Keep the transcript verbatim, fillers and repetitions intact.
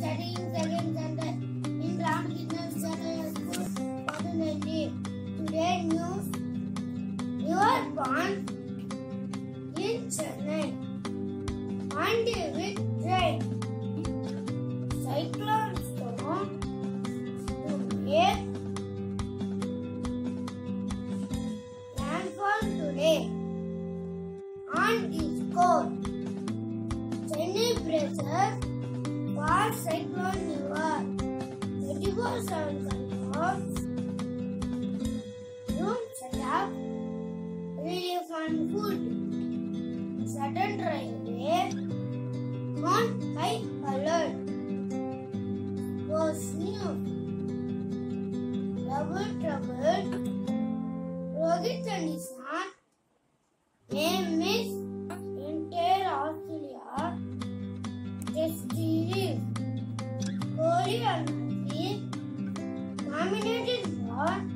studying second standard in Ramakrishna School-PADUNELLI. Today news: you are born in Chennai and with rain, cyclone storm to make landfall today on this coast. Chennai braces for cyclone Yugan twenty-four seven control, room setup, relief and food, sudden railway on high alert. Was new double trouble. Rohit and his son may miss entire Australia test series. Kohli and MATRIC nominated for